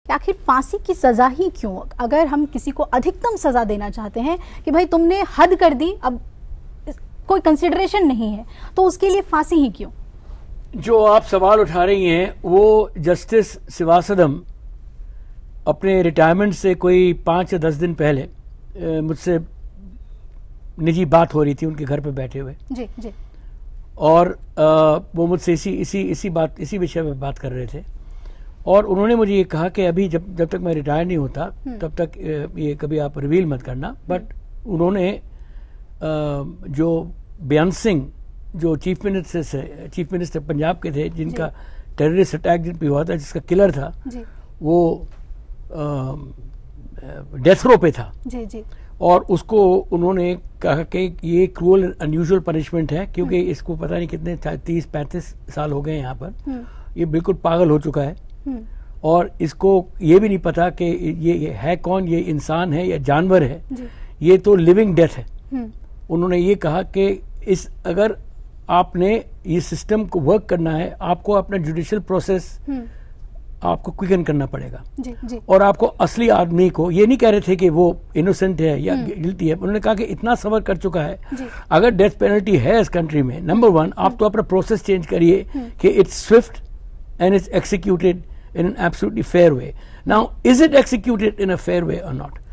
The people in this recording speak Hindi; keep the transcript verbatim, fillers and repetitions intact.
कि आखिर फांसी की सजा ही क्यों? अगर हम किसी को अधिकतम सजा देना चाहते हैं कि भाई तुमने हद कर दी, अब कोई कंसिडरेशन नहीं है, तो उसके लिए फांसी ही क्यों? जो आप सवाल उठा रही हैं वो जस्टिस शिवासदम अपने रिटायरमेंट से कोई पाँच या दस दिन पहले मुझसे निजी बात हो रही थी उनके घर पे बैठे हुए जी जी और आ, वो मुझसे इसी इसी इसी बात इसी विषय में बात कर रहे थे और उन्होंने मुझे ये कहा कि अभी जब जब तक मैं रिटायर नहीं होता तब तक ये कभी आप रिवील मत करना। बट उन्होंने आ, जो बेअंत सिंह जो चीफ मिनिस्टर से चीफ मिनिस्टर पंजाब के थे, जिनका टेररिस्ट अटैक जिन पे हुआ था, जिसका किलर था जी। वो डेथ रो पे था जी जी और उसको उन्होंने कहा कि ये क्रूअल अनयूजुअल पनिशमेंट है क्योंकि इसको पता नहीं कितने तीस पैंतीस साल हो गए यहाँ पर, ये बिल्कुल पागल हो चुका है और इसको ये भी नहीं पता कि ये, ये है कौन, ये इंसान है या जानवर है, ये तो लिविंग डेथ है। उन्होंने ये कहा कि इस अगर आपने ये सिस्टम को वर्क करना है, आपको अपना जुडिशियल प्रोसेस आपको क्विकन करना पड़ेगा जी, जी। और आपको असली आदमी को, ये नहीं कह रहे थे कि वो इनोसेंट है या गिल्टी है, उन्होंने कहा कि इतना सबर कर चुका है, अगर डेथ पेनल्टी है इस कंट्री में, नंबर वन आप तो अपना प्रोसेस चेंज करिए कि it's swift and it's executed in an absolutely fair way. Now is it executed in a fair way और नॉट?